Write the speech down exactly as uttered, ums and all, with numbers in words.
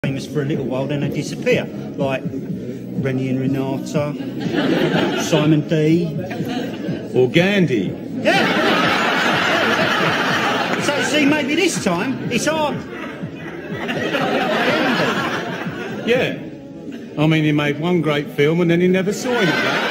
famous for a little while, then they disappear, like Rennie and Renata, Simon D. Or Gandhi. Yeah. So, see, maybe this time it's our... Yeah. I mean, he made one great film and then he never saw him again.